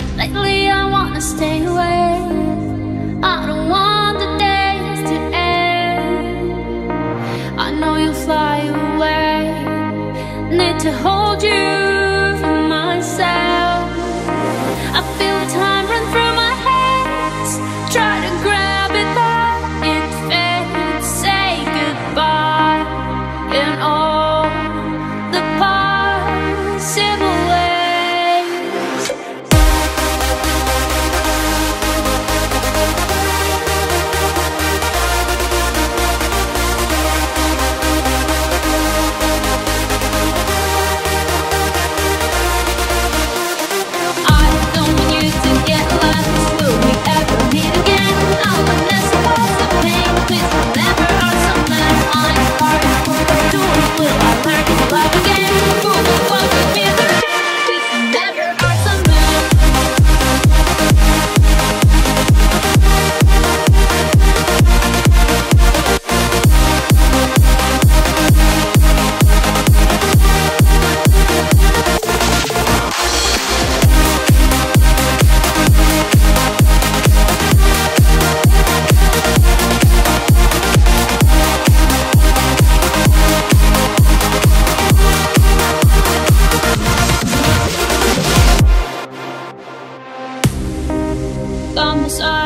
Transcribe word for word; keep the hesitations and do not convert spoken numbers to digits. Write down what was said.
Lately I wanna stay away. I don't want the days to end. I know you'll fly away. Need to hold you for myself. I feel time run through my hands. Try to grab it but it fades. Say goodbye in all the possible ways. I don't want you to get lost. Will we ever meet again? I will never cause the pain. Please remember our summer. I'm sorry for the doors. Will I learn to love again? Who will walk with me through? Please remember our summer. Come aside.